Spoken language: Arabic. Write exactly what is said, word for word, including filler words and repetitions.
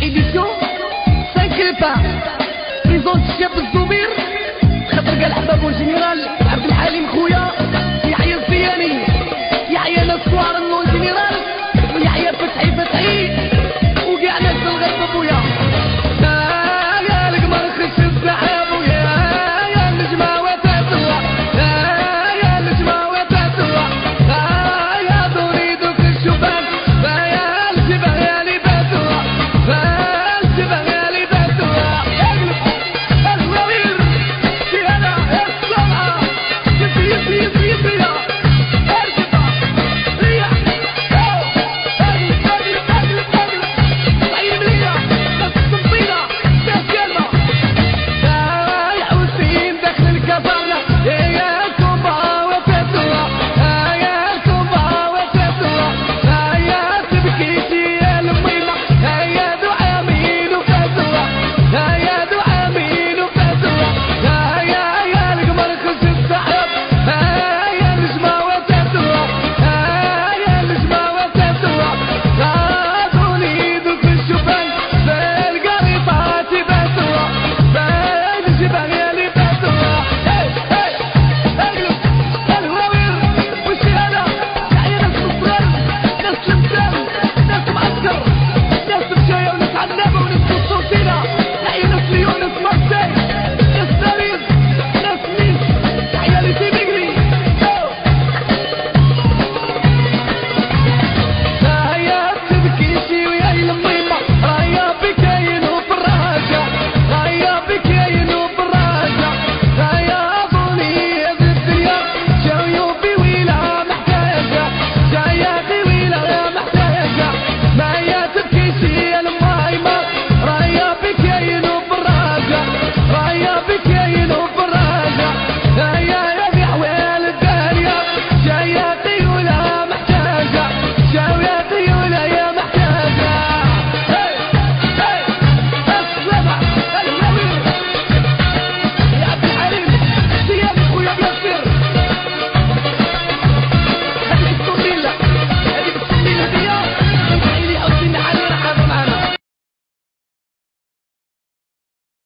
édition cinq pas بريزونت الشاب الزبير خاطر قال حبابو جنرال عبد الحليم خويا يحيى الزياني يحيى ناس كوار النون جنرال ويحيى فتحي فتحي وكاع ناس الغيب ابويا يا القمر خش السحاب ويا يا النجمة وتتوى يا النجمة وتتوى يا دوري دوك الشباب يا الجبه يا اللي باتوى يا الجبه يا اللي باتوى الوير شي انا يا الصلاة يسي يسي يسي يسي يا ارجفة ريح اجلس اجلس اجلس اجلس طيب ليا بس الصنطينة ناس كلمة يا حسين داخل الكفرة يا كوبا وتتوى يا كوبا وتتوى يا تبكيتي يا الميمة يا دعاء مين وفتوى يا دعاء مين وفتوى يا يا القمر خش السحاب يا النجمة وتتوى يا النجمة وتتوى خذوني دوك الشبان بالقريطات باتوى بالجبال يا اللي باتوى اقلب الهواوير والشهادة يا ناس الصغار ناس الامثال ناس معسكر ناس مشاية وناس عنابة